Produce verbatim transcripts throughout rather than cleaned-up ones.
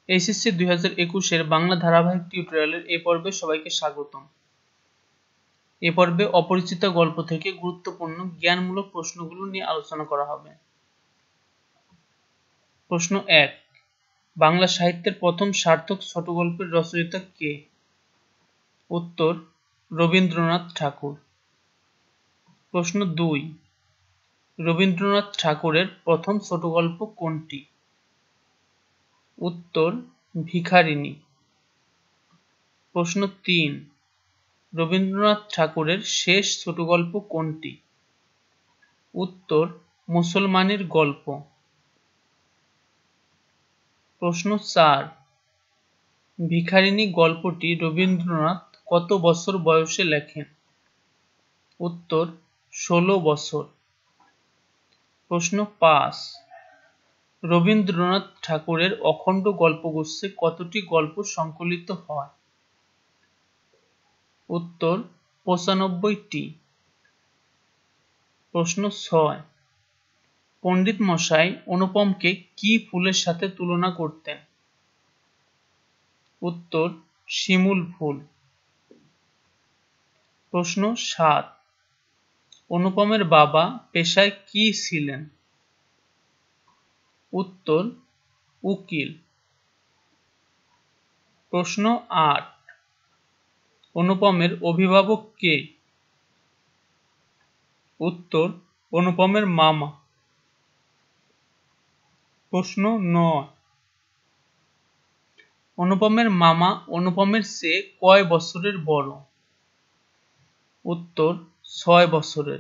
HSC দুই হাজার একুশ এর বাংলা ধারাবাহিক টিউটোরিয়ালের এই পর্বে সবাইকে স্বাগতম। এ পর্বে অপরিচিত গল্প থেকে গুরুত্বপূর্ণ জ্ঞানমূলক প্রশ্নগুলো নিয়ে আলোচনা করা হবে। প্রশ্ন এক, বাংলা সাহিত্যের প্রথম সার্থক ছোট গল্পের রচয়িতা কে? উত্তর, রবীন্দ্রনাথ ঠাকুর। প্রশ্ন দুই, রবীন্দ্রনাথ ঠাকুরের প্রথম ছোট গল্প কোনটি? উত্তর, ভিখারিণী। প্রশ্ন তিন, রবীন্দ্রনাথ ঠাকুরের শেষ ছোট গল্প কোনটি? উত্তর, মুসলমানের গল্প। প্রশ্ন চার, ভিখারিণী গল্পটি রবীন্দ্রনাথ কত বছর বয়সে লেখেন? উত্তর, ষোলো বছর। প্রশ্ন পাঁচ, রবীন্দ্রনাথ ঠাকুরের অখণ্ড গল্পগুচ্ছে কতটি গল্প সংকলিত হয়? উত্তর, পঁচানব্বইটি। প্রশ্ন ছয়, পণ্ডিত মশাই অনুপমকে কি ফুলের সাথে তুলনা করতেন? উত্তর, শিমুল ফুল। প্রশ্ন সাত, অনুপমের বাবা পেশায় কি ছিলেন? উত্তর, উকিল। প্রশ্ন আট, অনুপমের অভিভাবক কে? উত্তর, অনুপমের মামা। প্রশ্ন নয়, অনুপমের মামা অনুপমের চেয়ে কয় বছরের বড়? উত্তর, ছয় বছরের।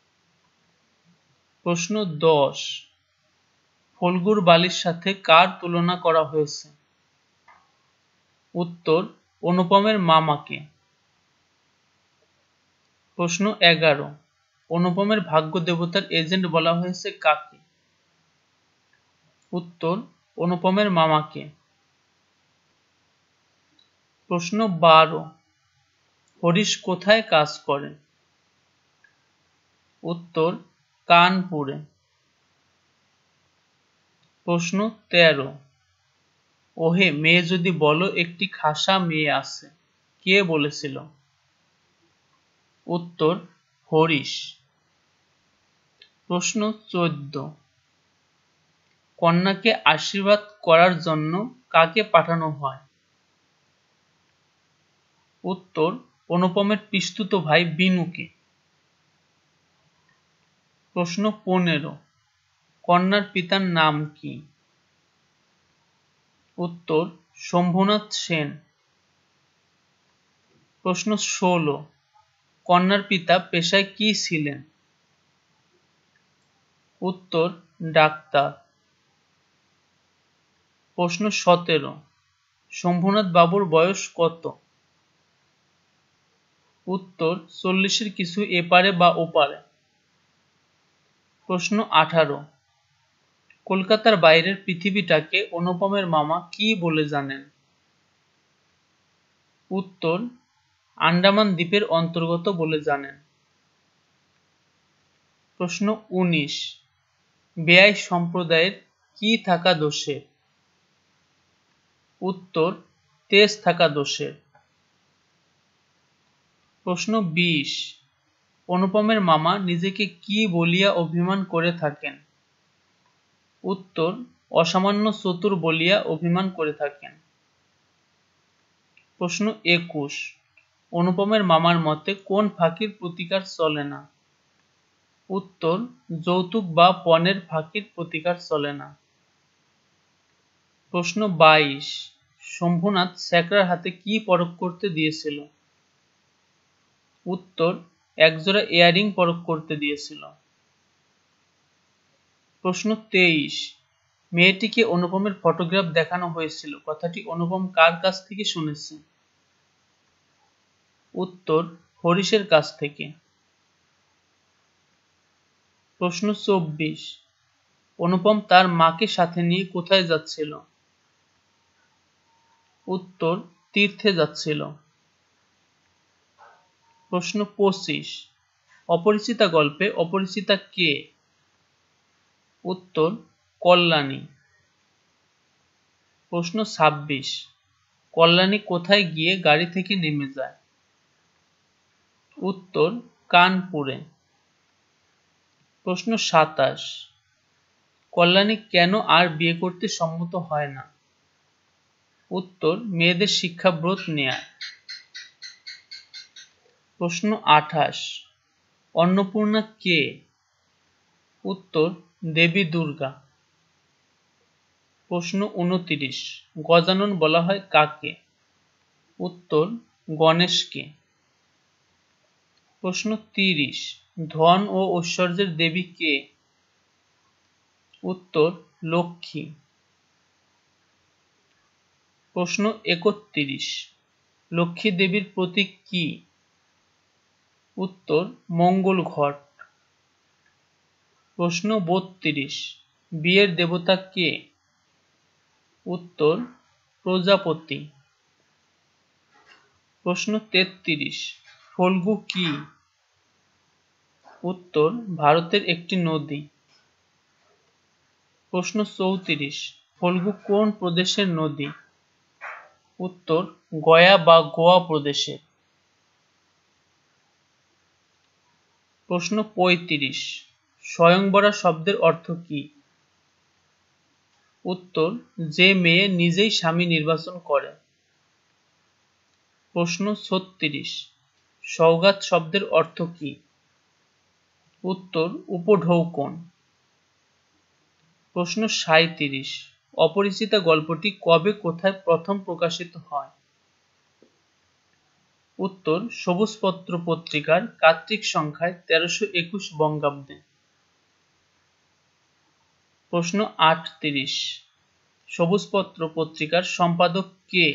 প্রশ্ন দশ, ফল্গুর বালির সাথে কার তুলনা করা হয়েছে? উত্তর, অনুপমের মামাকে। প্রশ্ন এগারো, অনুপমের ভাগ্য দেবতার এজেন্ট বলা হয়েছে কাকে? উত্তর, অনুপমের মামাকে। প্রশ্ন বারো, হরিশ কোথায় কাজ করে? উত্তর, কানপুরে। প্রশ্ন তেরো, ওহে মেয়ে যদি বলো একটি খাসা মেয়ে আছে, কে বলেছিল? উত্তর, হরিশ। প্রশ্ন চোদ্দ, কন্যাকে আশীর্বাদ করার জন্য কাকে পাঠানো হয়? উত্তর, অনুপমের পিস্তুত ভাই বিনুকে। প্রশ্ন পনেরো, কন্যার পিতার নাম কি? উত্তর, শম্ভুনাথ সেন। প্রশ্ন ষোলো, কন্যার পিতা পেশায় কি ছিলেন? উত্তর, ডাক্তার। প্রশ্ন সতেরো, শম্ভুনাথ বাবুর বয়স কত? উত্তর, চল্লিশের কিছু এপারে বা ওপারে। প্রশ্ন আঠারো, কলকাতার বাইরের পৃথিবীটাকে অনুপমের মামা কি বলে জানেন? উত্তর, আন্দামান দ্বীপের অন্তর্গত বলে জানেন। প্রশ্ন উনিশ, বেয়াই সম্প্রদায়ের কি থাকা দোষে? উত্তর, তেজ থাকা দোষে। প্রশ্ন বিশ, অনুপমের মামা নিজেকে কি বলিয়া অভিমান করে থাকেন? উত্তর, অসামান্য চতুর বলিয়া অভিমান করে থাকেন। প্রশ্ন একুশ, অনুপমের মামার মতে কোন ফাঁকির প্রতিকার চলে না? উত্তর, যৌতুক বা পণের ফাঁকির প্রতিকার চলে না। প্রশ্ন বাইশ, শম্ভুনাথ স্যাকরার হাতে কি পরখ করতে দিয়েছিল? উত্তর, একজোড়া ইয়ারিং পরখ করতে দিয়েছিল। প্রশ্ন তেইশ, মেয়েটিকে অনুপমের ফটোগ্রাফ দেখানো হয়েছিল, কথাটি অনুপম কার কাছ থেকে শুনেছে? উত্তর, হরিশের কাছ থেকে। প্রশ্ন চব্বিশ, অনুপম তার মাকে সাথে নিয়ে কোথায় যাচ্ছিল? উত্তর, তীর্থে যাচ্ছিল। প্রশ্ন পঁচিশ, অপরিচিতা গল্পে অপরিচিতা কে? উত্তর, কল্যাণী। প্রশ্ন ছাব্বিশ, কল্যাণী কোথায় গিয়ে গাড়ি থেকে নেমে যায়? উত্তর কানপুরে। প্রশ্ন সাতাশ, কল্যাণী কেন আর বিয়ে করতে সম্মত হয় না? উত্তর মেয়েদের শিক্ষাব্রত নেয়ায়। প্রশ্ন আঠাশ, অন্নপূর্ণা কে? উত্তর দেবী দুর্গা। প্রশ্ন উনত্রিশ, গজানন বলা হয় কাকে? উত্তর গণেশকে। প্রশ্ন তিরিশ, ধন ও ঐশ্বর্যের দেবী কে? উত্তর লক্ষ্মী। প্রশ্ন একত্রিশ, লক্ষ্মী দেবীর প্রতীক কি? উত্তর মঙ্গল ঘট। প্রশ্ন বত্রিশ, বিয়ের দেবতা কে? উত্তর প্রজাপতি। প্রশ্ন তেত্রিশ, ফল্গু কি? উত্তর ভারতের একটি নদী। প্রশ্ন চৌত্রিশ, ফল্গু কোন প্রদেশের নদী? উত্তর গয়া বা গোয়া প্রদেশের। প্রশ্ন পঁয়ত্রিশ, স্বয়ংবরা শব্দের অর্থ কি? উত্তর যে মেয়ে নিজেই স্বামী নির্বাচন করে। প্রশ্ন ছত্রিশ, সওগাত শব্দের অর্থ কি? উত্তর উপঢৌকন। প্রশ্ন সাঁইত্রিশ, অপরিচিতা গল্পটি কবে কোথায় প্রথম প্রকাশিত হয়? উত্তর সবুজপত্র পত্রিকার কার্তিক সংখ্যায় তেরোশো একুশ বঙ্গাব্দে। প্রশ্ন আটত্রিশ, সবুজপত্র পত্রিকার সম্পাদক কে?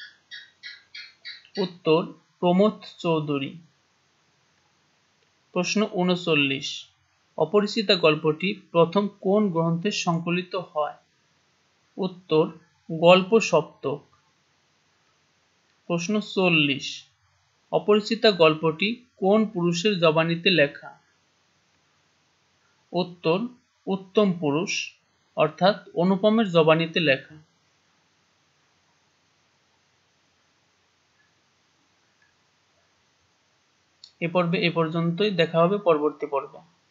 উত্তর প্রমথ চৌধুরী। প্রশ্ন উনচল্লিশ, অপরিচিতা গল্পটি প্রথম কোন গ্রন্থে সংকলিত হয়? উত্তর গল্প সপ্তক। প্রশ্ন চল্লিশ, অপরিচিতা গল্পটি কোন পুরুষের জবানিতে লেখা? উত্তর উত্তম পুরুষ অর্থাৎ অনুপমের জবানিতে লেখা। এ পর্বে এ পর্যন্তই, দেখা হবে পরবর্তী পর্বে।